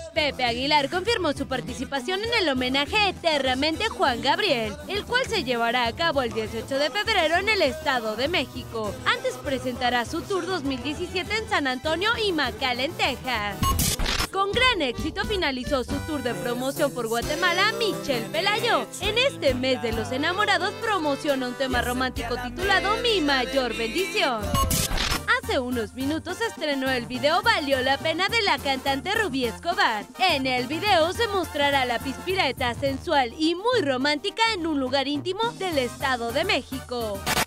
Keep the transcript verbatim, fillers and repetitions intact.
Pepe Aguilar confirmó su participación en el homenaje Eternamente Juan Gabriel, el cual se llevará a cabo el dieciocho de febrero en el Estado de México. Antes presentará su tour dos mil diecisiete en San Antonio y McAllen, Texas. Con gran éxito finalizó su tour de promoción por Guatemala Michelle Pelayo. En este mes de los enamorados promociona un tema romántico titulado Mi Mayor Bendición. Hace unos minutos se estrenó el video Valió la Pena de la cantante Rubí Escobar. En el video se mostrará la pispireta sensual y muy romántica en un lugar íntimo del Estado de México.